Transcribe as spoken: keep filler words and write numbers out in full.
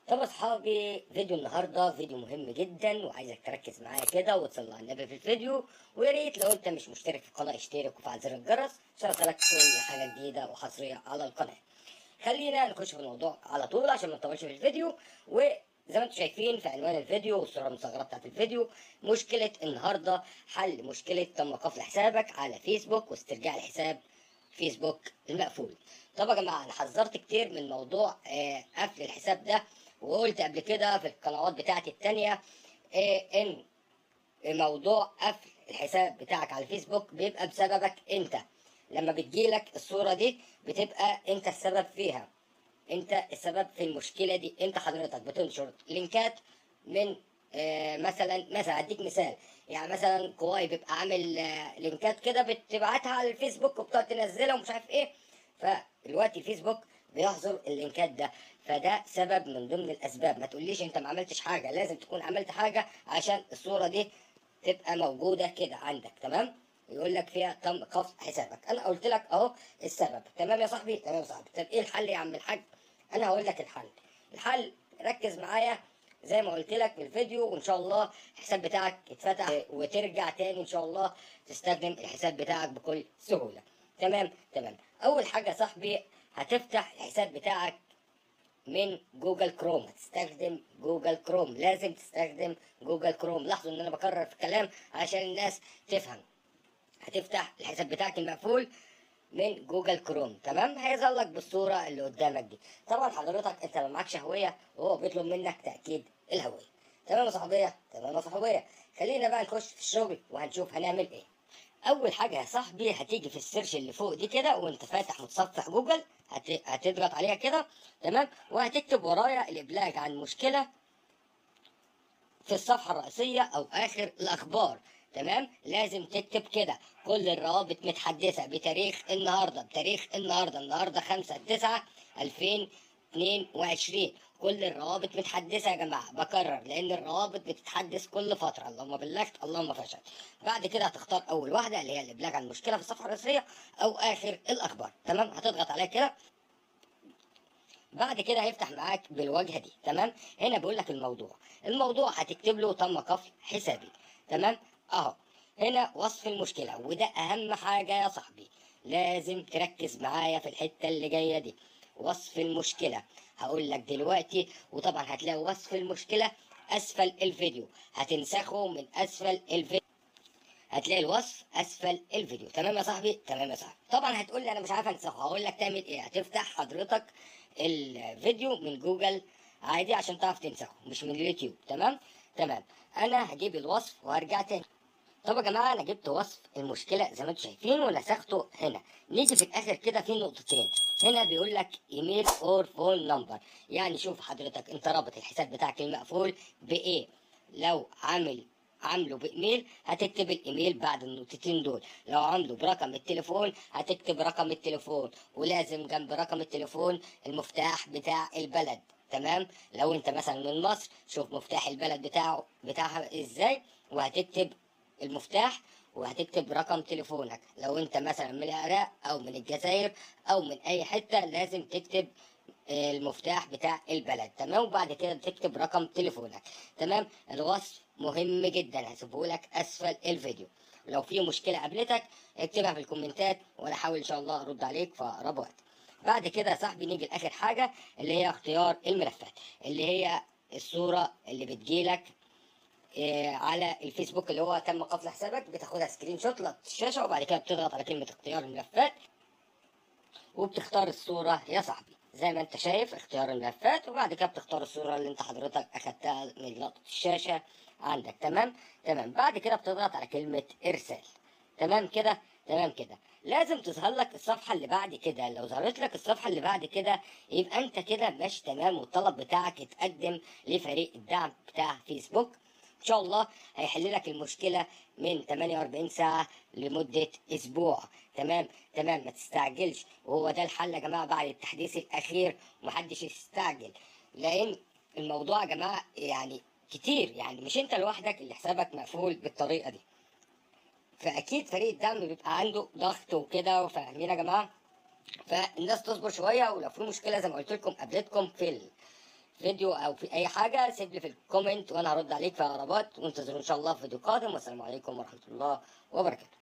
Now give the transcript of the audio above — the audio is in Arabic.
طب اصحابي، فيديو النهارده فيديو مهم جدا وعايزك تركز معايا كده وتصلي على النبي في الفيديو. ويا ريت لو انت مش مشترك في القناه اشترك وفعل زر الجرس عشان اوصلك كل حاجه جديده وحصريه على القناه. خلينا نخش في الموضوع على طول عشان ما نطولش في الفيديو. وزي ما انتم شايفين في عنوان الفيديو والصوره المصغره بتاعت الفيديو، مشكله النهارده حل مشكله تم قفل حسابك على فيسبوك واسترجاع الحساب فيسبوك المقفول. طب يا جماعه، انا حذرت كتير من موضوع آه، قفل الحساب ده، وقلت قبل كده في القنوات بتاعتي التانية آه، ان موضوع قفل الحساب بتاعك على الفيسبوك بيبقى بسببك انت. لما بتجيلك الصورة دي بتبقى انت السبب فيها، انت السبب في المشكلة دي. انت حضرتك بتنشر لينكات من آه مثلا مثلا اديك مثال، يعني مثلا كواي بيبقى عامل آه لينكات كده بتبعتها على الفيسبوك وبتقعد تنزلها ومش عارف ايه. فدلوقتي الفيسبوك بيحظر اللينكات ده، فده سبب من ضمن الاسباب. ما تقوليش انت ما عملتش حاجه، لازم تكون عملت حاجه عشان الصوره دي تبقى موجوده كده عندك. تمام؟ يقول لك فيها تم قفل حسابك. انا قلت لك اهو السبب. تمام يا صاحبي؟ تمام يا صاحبي. طب ايه الحل يا عم الحاج؟ انا هقول لك الحل. الحل ركز معايا زي ما قلت لك في الفيديو، وان شاء الله الحساب بتاعك يتفتح وترجع تاني ان شاء الله تستخدم الحساب بتاعك بكل سهوله. تمام تمام. اول حاجه يا صاحبي، هتفتح الحساب بتاعك من جوجل كروم. هتستخدم جوجل كروم، لازم تستخدم جوجل كروم. لاحظوا ان انا بكرر في الكلام عشان الناس تفهم. هتفتح الحساب بتاعك المقفول من جوجل كروم. تمام؟ هيظهر لك بالصوره اللي قدامك دي. طبعا حضرتك انت ما معكش هويه وهو بيطلب منك تاكيد الهويه. تمام يا صاحبيه؟ تمام يا صاحبيه. خلينا بقى نخش في الشغل وهنشوف هنعمل ايه. اول حاجه يا صاحبي، هتيجي في السيرش اللي فوق دي كده وانت فاتح متصفح جوجل، هت... هتضغط عليها كده. تمام؟ وهتكتب ورايا الابلاغ عن مشكله في الصفحة الرئيسية أو آخر الأخبار. تمام؟ لازم تكتب كده كل الروابط متحدثة بتاريخ النهاردة، بتاريخ النهاردة النهاردة خمسة تسعة ألفين اتنين وعشرين. كل الروابط متحدثة يا جماعة، بكرر لأن الروابط بتتحدث كل فترة. اللهم بلغت اللهم فشل. بعد كده هتختار أول واحدة اللي هي الإبلاغ عن المشكلة في الصفحة الرئيسية أو آخر الأخبار. تمام؟ هتضغط عليها كده. بعد كده هيفتح معاك بالواجهه دي. تمام؟ هنا بيقول لك الموضوع. الموضوع هتكتب له تم قفل حسابي. تمام؟ اهو هنا وصف المشكله، وده اهم حاجه يا صاحبي. لازم تركز معايا في الحته اللي جايه دي. وصف المشكله هقول لك دلوقتي، وطبعا هتلاقي وصف المشكله اسفل الفيديو. هتنسخه من اسفل الفيديو، هتلاقي الوصف اسفل الفيديو. تمام يا صاحبي؟ تمام يا صاحبي. طبعا هتقول لي انا مش عارف انسخه. هقول لك تعمل ايه. هتفتح حضرتك الفيديو من جوجل عادي عشان تعرف تنسخه، مش من اليوتيوب. تمام تمام. انا هجيب الوصف وهرجع تاني. طب يا جماعه، انا جبت وصف المشكله زي ما انتم شايفين ونسخته هنا. نيجي في الاخر كده في نقطتين. هنا بيقول لك ايميل اور فون نمبر. يعني شوف حضرتك انت رابط الحساب بتاعك المقفول بايه. لو عامل عامله بايميل هتكتب الايميل بعد النقطتين دول. لو عامله برقم التليفون هتكتب رقم التليفون، ولازم جنب رقم التليفون المفتاح بتاع البلد. تمام؟ لو انت مثلا من مصر شوف مفتاح البلد بتاعه بتاعها ازاي، وهتكتب المفتاح وهتكتب رقم تليفونك. لو انت مثلا من العراق او من الجزائر او من اي حتة لازم تكتب المفتاح بتاع البلد. تمام؟ وبعد كده تكتب رقم تليفونك. تمام؟ الوصف مهم جدا، هسيبه لك اسفل الفيديو. لو في مشكلة قابلتك اكتبها في الكومنتات وانا احاول ان شاء الله ارد عليك في اقرب وقت. بعد كده يا صاحبي نيجي لاخر حاجة اللي هي اختيار الملفات، اللي هي الصورة اللي بتجيلك إيه على الفيسبوك اللي هو تم قفل حسابك. بتاخدها سكرين شوت للشاشة وبعد كده بتضغط على كلمة اختيار الملفات وبتختار الصورة يا صاحبي زي ما انت شايف اختيار الملفات، وبعد كده بتختار الصورة اللي انت حضرتك اخدتها من لقطة الشاشة عندك. تمام تمام. بعد كده بتضغط على كلمة ارسال. تمام كده تمام كده. لازم تظهر لك الصفحة اللي بعد كده. لو ظهرت لك الصفحة اللي بعد كده يبقى انت كده ماشي تمام، والطلب بتاعك اتقدم لفريق الدعم بتاع فيسبوك. ان شاء الله هيحل لك المشكله من ثمانية وأربعين ساعه لمده اسبوع. تمام تمام. ما تستعجلش، وهو ده الحل يا جماعه بعد التحديث الاخير. ومحدش يستعجل لان الموضوع يا جماعه يعني كتير، يعني مش انت لوحدك اللي حسابك مقفول بالطريقه دي. فاكيد فريق الدعم بيبقى عنده ضغط وكده، وفاهمين يا جماعه. فالناس تصبر شويه، ولو في مشكله زي ما قلت لكم قابلتكم في فيديو او في اي حاجه سيب لي في الكومنت وانا هرد عليك في اقربات، وانتظروا ان شاء الله في فيديو قادم، والسلام عليكم ورحمه الله وبركاته.